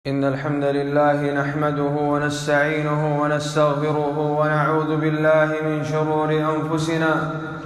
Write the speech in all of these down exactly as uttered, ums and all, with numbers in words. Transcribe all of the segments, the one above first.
إن الحمد لله نحمده ونستعينه ونستغفره ونعوذ بالله من شرور أنفسنا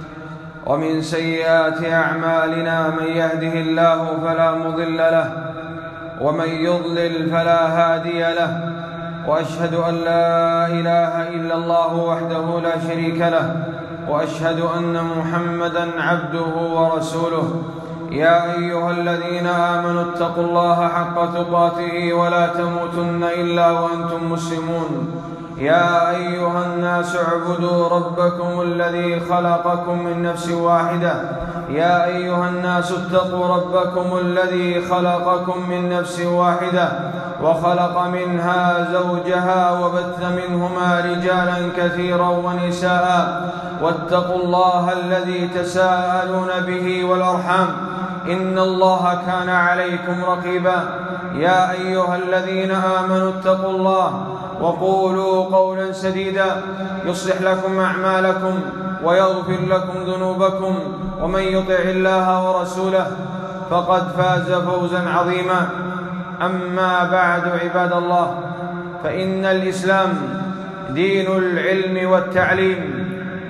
ومن سيئات أعمالنا. من يهده الله فلا مضل له ومن يضلل فلا هادي له، وأشهد أن لا إله إلا الله وحده لا شريك له، وأشهد أن محمدًا عبده ورسوله. يا أيها الذين آمنوا اتقوا الله حق تقاته ولا تموتن إلا وأنتم مسلمون. يا أيها الناس اعبدوا ربكم الذي خلقكم من نفس واحدة. يا أيها الناس اتقوا ربكم الذي خلقكم من نفس واحدة وخلق منها زوجها وبث منهما رجالا كثيرا ونساء، واتقوا الله الذي تساءلون به والأرحام، إن الله كان عليكم رقيبا. يا أيها الذين آمنوا اتقوا الله وقولوا قولا سديدا يصلح لكم أعمالكم ويغفر لكم ذنوبكم، ومن يطع الله ورسوله فقد فاز فوزا عظيما. أما بعد، عباد الله، فإن الإسلام دين العلم والتعليم،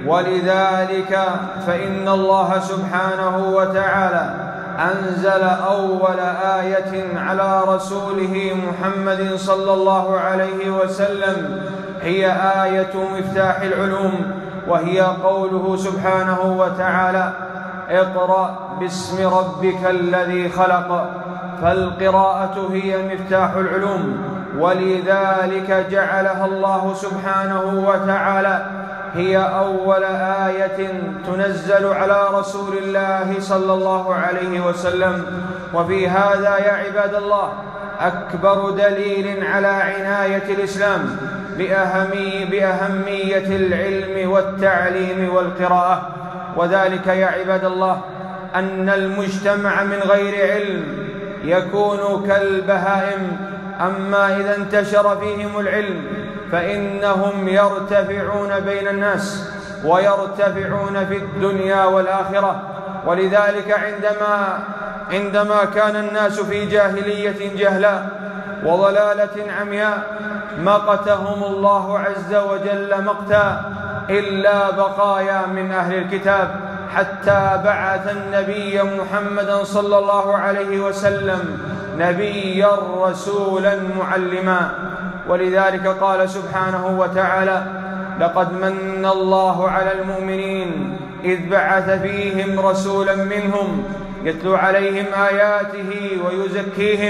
ولذلك فإن الله سبحانه وتعالى أنزل أول آية على رسوله محمد صلى الله عليه وسلم هي آية مفتاح العلوم، وهي قوله سبحانه وتعالى: اقرأ باسم ربك الذي خلق. فالقراءة هي مفتاح العلوم، ولذلك جعلها الله سبحانه وتعالى هي أول آية تنزل على رسول الله صلى الله عليه وسلم. وفي هذا يا عباد الله أكبر دليل على عناية الإسلام بأهمية العلم والتعليم والقراءة، وذلك يا عباد الله أن المجتمع من غير علم يكون كالبهائم، أما إذا انتشر فيهم العلم فإنهم يرتفعون بين الناس ويرتفعون في الدنيا والآخرة. ولذلك عندما عندما كان الناس في جاهلية جهلاء وضلالة عمياء مقتهم الله عز وجل مقتا إلا بقايا من أهل الكتاب، حتى بعث النبي محمدا صلى الله عليه وسلم نبيا رسولا معلما. ولذلك قال سبحانه وتعالى: لقد من الله على المؤمنين إذ بعث فيهم رسولا منهم يتلو عليهم آياته ويزكيهم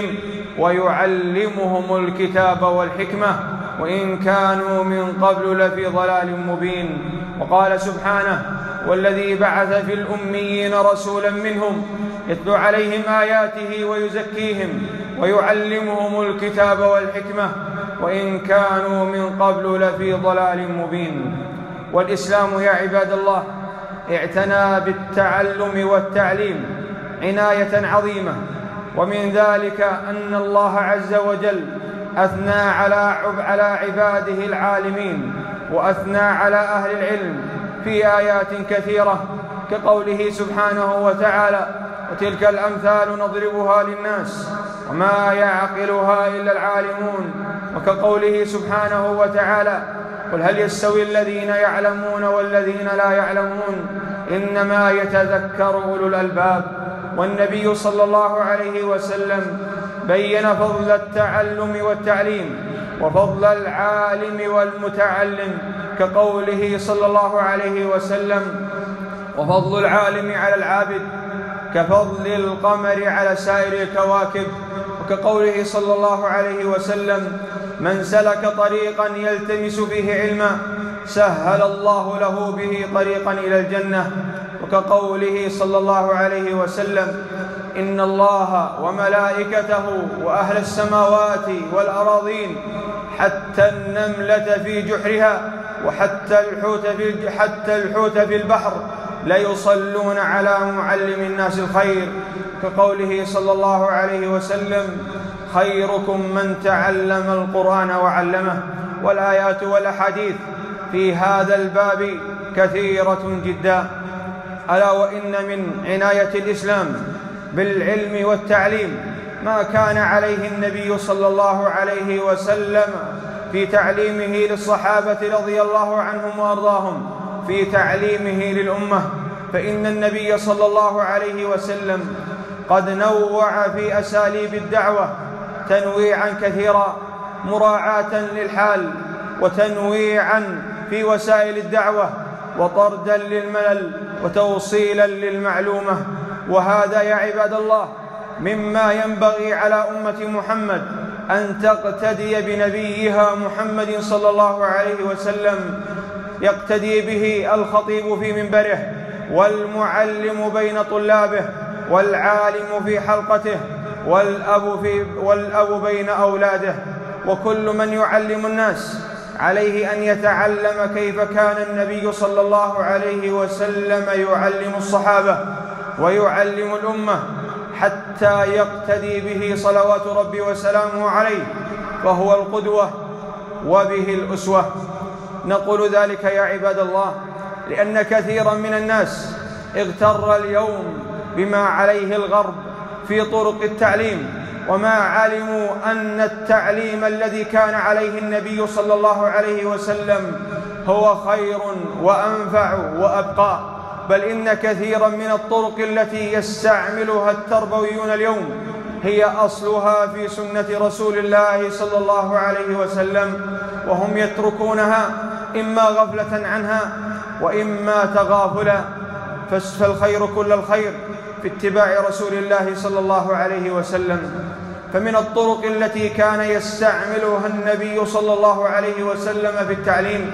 ويعلمهم الكتاب والحكمة وإن كانوا من قبل لفي ضلال مبين. وقال سبحانه: والذي بعث في الأميين رسولا منهم يتلو عليهم آياته ويزكيهم ويعلمهم الكتاب والحكمة وإن كانوا من قبل لفي ضلال مبين. والإسلام يا عباد الله اعتنى بالتعلم والتعليم عناية عظيمة، ومن ذلك أن الله عز وجل أثنى على عباده العالمين وأثنى على أهل العلم في آيات كثيرة، كقوله سبحانه وتعالى: وتلك الأمثال نضربها للناس وما يعقلها إلا العالمون. وكقوله سبحانه وتعالى: قل هل يستوي الذين يعلمون والذين لا يعلمون إنما يتذكر أولو الألباب. والنبي صلى الله عليه وسلم بين فضل التعلم والتعليم وفضل العالم والمتعلم، كقوله صلى الله عليه وسلم: وفضل العالم على العابد كفضل القمر على سائر الكواكب. وكقوله صلى الله عليه وسلم: من سلك طريقا يلتمس فيه علما سهل الله له به طريقا إلى الجنة. وكقوله صلى الله عليه وسلم: إن الله وملائكته وأهل السماوات والأراضين حتى النملة في جحرها وحتى الحوت في, حتى الحوت في البحر ليصلون على معلم الناس الخير. كقوله صلى الله عليه وسلم: خيركم من تعلم القرآن وعلمه. والآيات والأحاديث في هذا الباب كثيرة جدا. ألا وإن من عناية الإسلام بالعلم والتعليم ما كان عليه النبي صلى الله عليه وسلم في تعليمه للصحابة رضي الله عنهم وأرضاهم، في تعليمه للأمة، فإن النبي صلى الله عليه وسلم قد نوع في أساليب الدعوة تنويعا كثيرا مراعاة للحال، وتنويعا في وسائل الدعوة، وطردا للملل وتوصيلا للمعلومة. وهذا يا عباد الله مما ينبغي على أمة محمد أن تقتدي بنبيها محمد صلى الله عليه وسلم، يقتدي به الخطيب في منبره، والمعلم بين طلابه، والعالم في حلقته، والأب, في والأب بين أولاده، وكل من يعلم الناس عليه أن يتعلم كيف كان النبي صلى الله عليه وسلم يعلم الصحابة ويعلم الأمة حتى يقتدي به صلوات ربي وسلامه عليه، فهو القدوة وبه الأسوة. نقول ذلك يا عباد الله لأن كثيرا من الناس اغتر اليوم بما عليه الغرب في طرق التعليم، وما علموا أن التعليم الذي كان عليه النبي صلى الله عليه وسلم هو خير وأنفع وأبقى، بل إن كثيرا من الطرق التي يستعملها التربويون اليوم هي أصلها في سنة رسول الله صلى الله عليه وسلم، وهم يتركونها إما غفلة عنها وإما تغافلا. فالخير كل الخير في اتباع رسول الله صلى الله عليه وسلم. فمن الطرق التي كان يستعملها النبي صلى الله عليه وسلم في التعليم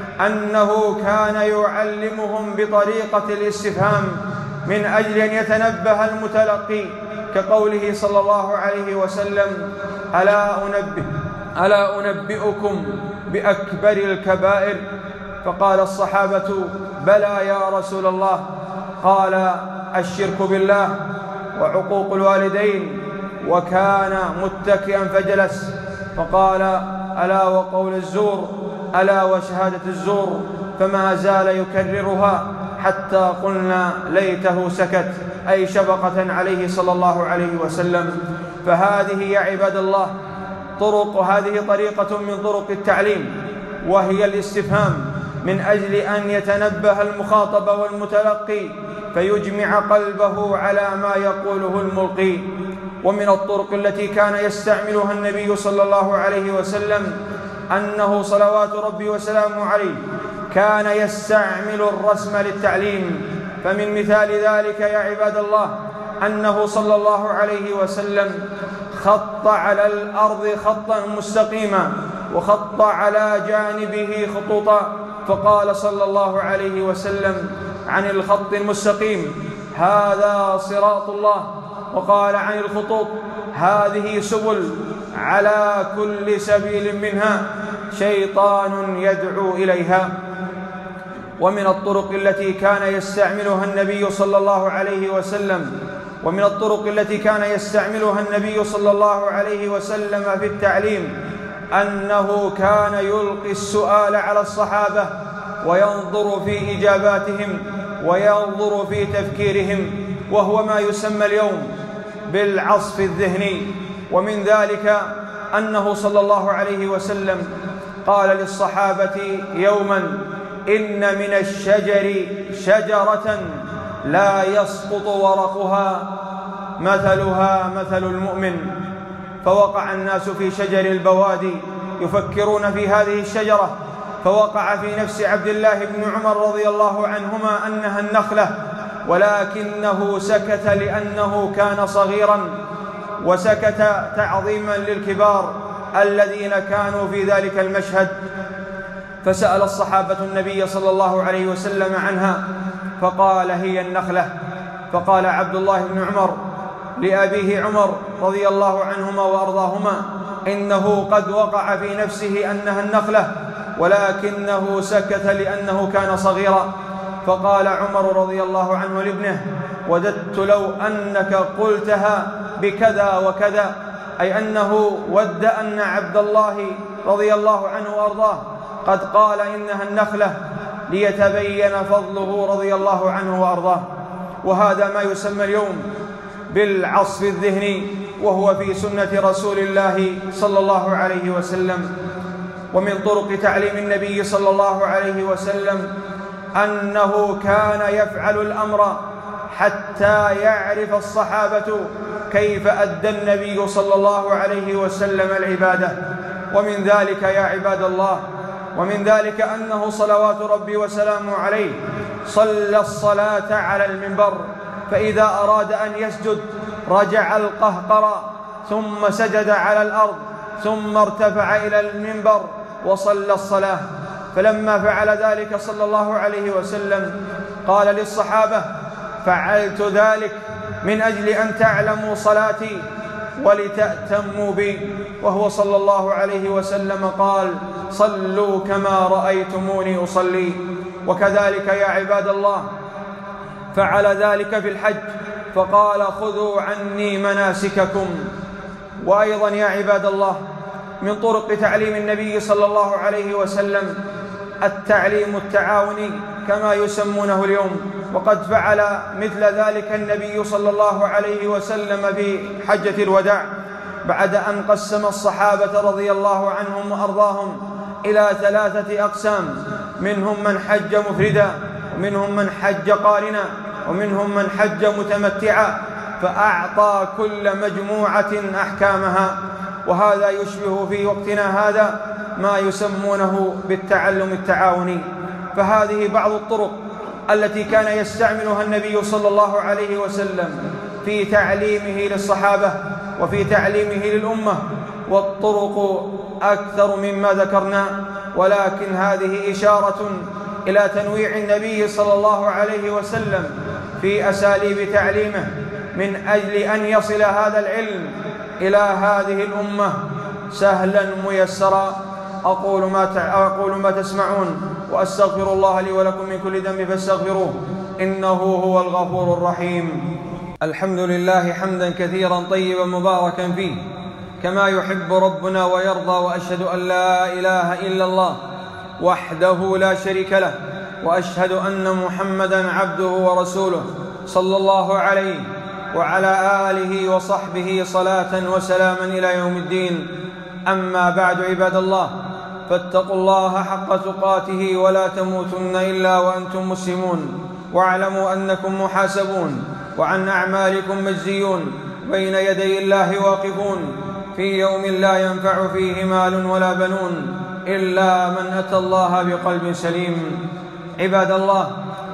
أنه كان يعلمهم بطريقة الاستفهام من أجل أن يتنبه المتلقي، كقوله صلى الله عليه وسلم: ألا أنبئ ألا أنبئكم بأكبر الكبائر؟ فقال الصحابة: بلى يا رسول الله. قال: الشرك بالله وعقوق الوالدين. وكان متكئا فجلس، فقال: ألا وقول الزور، ألا وشهادة الزور. فما زال يكررها حتى قلنا ليته سكت، أي شفقة عليه صلى الله عليه وسلم. فهذه يا عباد الله طرق هذه طريقة من طرق التعليم، وهي الاستفهام من أجل أن يتنبه المخاطب والمتلقي فيجمع قلبه على ما يقوله الملقي. ومن الطرق التي كان يستعملها النبي صلى الله عليه وسلم أنه صلوات ربي وسلامه عليه كان يستعمل الرسم للتعليم. فمن مثال ذلك يا عباد الله أنه صلى الله عليه وسلم خط على الأرض خطا مستقيما، وخط على جانبه خطوطا، فقال صلى الله عليه وسلم عن الخط المستقيم: هذا صراط الله. وقال عن الخطوط: هذه سبل، على كل سبيل منها شيطان يدعو إليها. ومن الطرق التي كان يستعملها النبي صلى الله عليه وسلم ومن الطرق التي كان يستعملها النبي صلى الله عليه وسلم في التعليم أنه كان يلقي السؤال على الصحابة وينظر في إجاباتهم وينظر في تفكيرهم، وهو ما يسمى اليوم بالعصف الذهني. ومن ذلك أنه صلى الله عليه وسلم قال للصحابة يوما: إن من الشجر شجرة لا يسقط ورقها مثلها مثل المؤمن. فوقع الناس في شجر البوادي يفكرون في هذه الشجرة، فوقع في نفس عبد الله بن عمر رضي الله عنهما أنها النخلة، ولكنه سكت لأنه كان صغيرا، وسكت تعظيما للكبار الذين كانوا في ذلك المشهد. فسأل الصحابة النبي صلى الله عليه وسلم عنها فقال: هي النخلة. فقال عبد الله بن عمر لأبيه عمر رضي الله عنهما وأرضاهما: إنه قد وقع في نفسه أنها النخلة، ولكنه سكت لأنه كان صغيرا. فقال عمر رضي الله عنه لابنه: وددت لو أنك قلتها بكذا وكذا، أي أنه ود أن عبد الله رضي الله عنه وأرضاه قد قال إنها النخلة ليتبين فضله رضي الله عنه وأرضاه. وهذا ما يسمى اليوم بالعصف الذهني. وهو في سنة رسول الله صلى الله عليه وسلم. ومن طرق تعليم النبي صلى الله عليه وسلم أنه كان يفعل الأمر حتى يعرف الصحابة كيف أدى النبي صلى الله عليه وسلم العبادة. ومن ذلك يا عباد الله، ومن ذلك أنه صلوات ربي وسلامه عليه صلى الصلاة على المنبر، فإذا أراد أن يسجد رجع القهقرى ثم سجد على الأرض ثم ارتفع إلى المنبر وصلى الصلاة. فلما فعل ذلك صلى الله عليه وسلم قال للصحابة: فعلت ذلك من أجل أن تعلموا صلاتي ولتأتموا بي. وهو صلى الله عليه وسلم قال: صلوا كما رأيتموني أصلي. وكذلك يا عباد الله فعل ذلك في الحج فقال: خذوا عني مناسككم. وأيضا يا عباد الله من طرق تعليم النبي صلى الله عليه وسلم التعليم التعاوني كما يسمونه اليوم، وقد فعل مثل ذلك النبي صلى الله عليه وسلم في حجة الوداع بعد أن قسم الصحابة رضي الله عنهم وأرضاهم إلى ثلاثة أقسام: منهم من حج مفردا، ومنهم من حج قارنا، ومنهم من حج متمتعا، فأعطى كل مجموعة أحكامها. وهذا يشبه في وقتنا هذا ما يسمونه بالتعلم التعاوني. فهذه بعض الطرق التي كان يستعملها النبي صلى الله عليه وسلم في تعليمه للصحابة وفي تعليمه للأمة، والطرق أكثر مما ذكرنا، ولكن هذه إشارة إلى تنويع النبي صلى الله عليه وسلم في أساليب تعليمه من أجل أن يصل هذا العلم إلى هذه الأمة سهلا ميسرا. أقول ما أقول ما تسمعون، وأستغفر الله لي ولكم من كل ذنب فاستغفروه إنه هو الغفور الرحيم. الحمد لله حمدا كثيرا طيبا مباركا فيه كما يحب ربنا ويرضى، وأشهد أن لا إله إلا الله وحده لا شريك له، وأشهد أن محمدا عبده ورسوله صلى الله عليه وعلى آله وصحبه صلاة وسلاما إلى يوم الدين. أما بعد عباد الله، فاتقوا الله حق تقاته ولا تموتن إلا وأنتم مسلمون، واعلموا أنكم محاسبون وعن أعمالكم مجزيون، بين يدي الله واقفون في يوم لا ينفع فيه مال ولا بنون إلا من أتى الله بقلب سليم. عباد الله،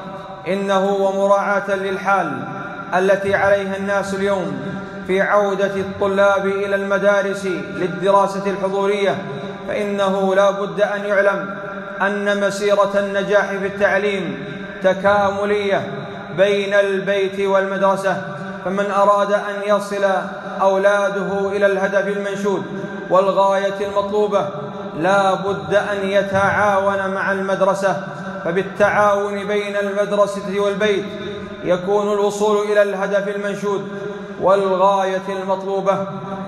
إنه ومراعاة للحال التي عليها الناس اليوم في عودة الطلاب إلى المدارس للدراسة الحضورية، فإنه لا بد أن يعلم أن مسيرة النجاح في التعليم تكاملية بين البيت والمدرسة. فمن أراد أن يصل أولاده إلى الهدف المنشود والغاية المطلوبة لا بد أن يتعاون مع المدرسة، فبالتعاون بين المدرسة والبيت يكون الوصول إلى الهدف المنشود والغاية المطلوبة.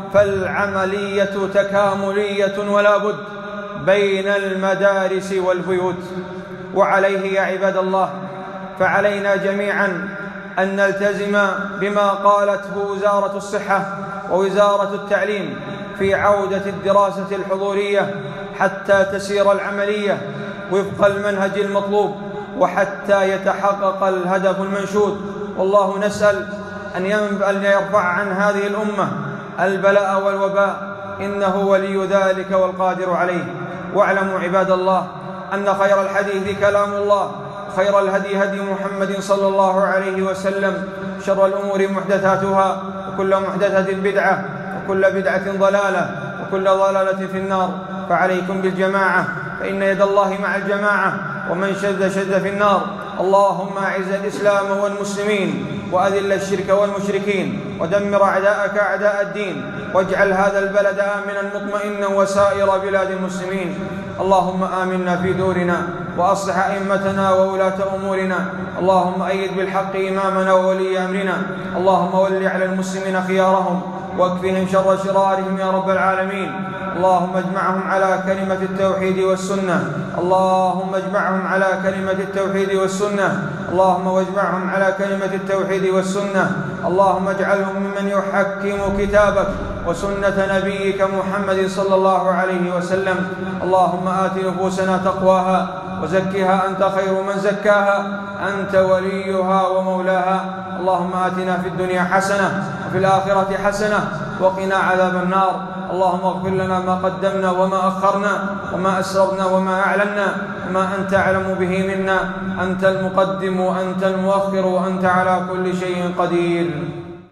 فالعملية تكاملية ولا بد بين المدارس والبيوت. وعليه يا عباد الله فعلينا جميعا أن نلتزم بما قالته وزارة الصحة ووزارة التعليم في عودة الدراسة الحضورية حتى تسير العملية وفق المنهج المطلوب وحتى يتحقق الهدف المنشود. والله نسأل أن يرفع عن هذه الأمة البلاء والوباء، إنه ولي ذلك والقادر عليه. واعلموا عباد الله أن خير الحديث كلام الله، خير الهدي هدي محمد صلى الله عليه وسلم، شر الأمور محدثاتها، وكل محدثة بدعة، وكل بدعة ضلالة، وكل ضلالة في النار. فعليكم بالجماعة، فإن يد الله مع الجماعة، ومن شد شد في النار. اللهم أعز الإسلام والمسلمين، وأذل الشرك والمشركين، ودمر أعداءك أعداء الدين، واجعل هذا البلد آمنا مطمئنا وسائر بلاد المسلمين. اللهم آمنا في دورنا، وأصلح أئمتنا وولاة أمورنا. اللهم أيد بالحق إمامنا وولي أمرنا. اللهم ول على المسلمين خيارهم، واكفهم شر شرارهم يا رب العالمين. اللهم اجمعهم على كلمة التوحيد والسنة، اللهم اجمعهم على كلمة التوحيد والسنة، اللهم واجمعهم على كلمة التوحيد والسنة. اللهم اجعلهم ممن يحكم كتابك وسنة نبيك محمد صلى الله عليه وسلم. اللهم آت نفوسنا تقواها وزكها أنت خير من زكاها، أنت وليها ومولاها. اللهم آتنا في الدنيا حسنة وفي الآخرة حسنة وقنا عذاب النار. اللهم اغفر لنا ما قدمنا وما أخرنا وما أسررنا وما أعلنا وما أنت أعلم به منا. أنت المقدم وأنت المؤخر وأنت على كل شيء قدير.